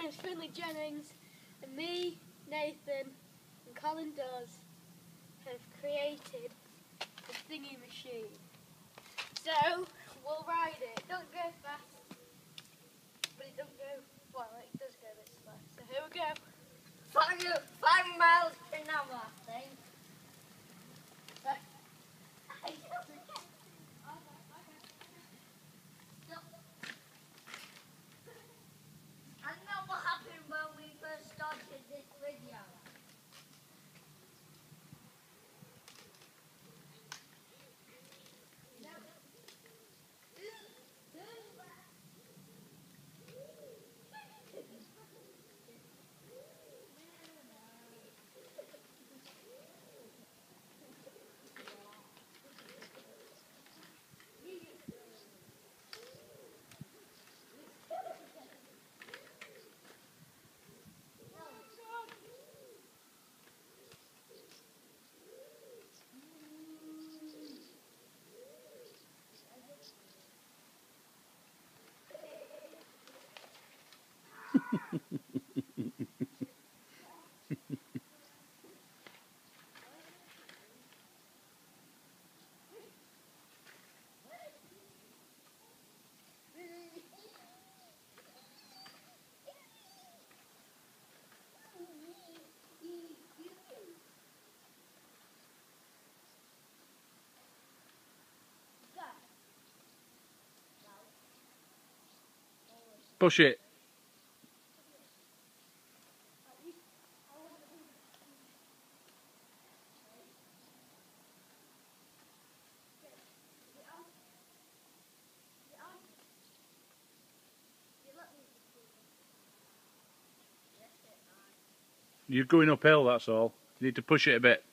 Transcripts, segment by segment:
name's Finley Jennings, and me, Nathan, and Colin Dawes have created the thingy machine. So, we'll ride it. It don't go fast, but it don't go, well, it does go a bit slow. So here we go. 5 miles per hour, I think. I know what happened when we first started this video. Push it. You're going uphill, that's all. You need to push it a bit.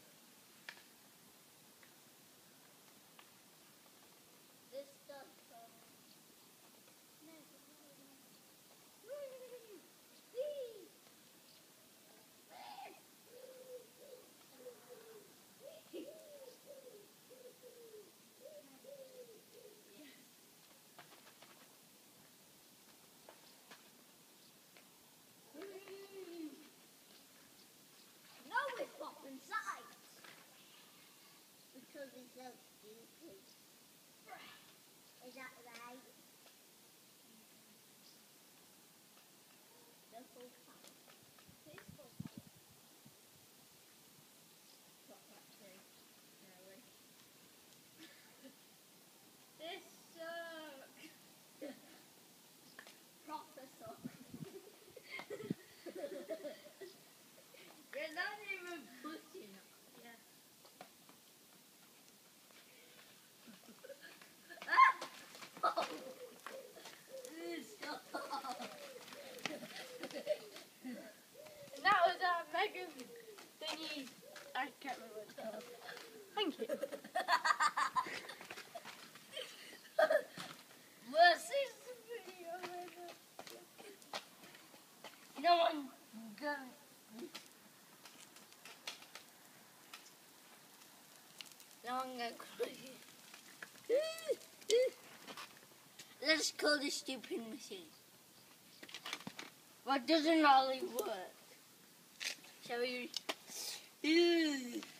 Because it's so stupid. Is that right? The full power. Who's full power? Got that too. Really. This sucks. Proper sucks. You're not even pushing it. And that was our mega thingy. I can't remember what it's called. Thank you. We'll see the video later. No one going. No one going crazy. Let's call this stupid machine. What doesn't really work? Shall we?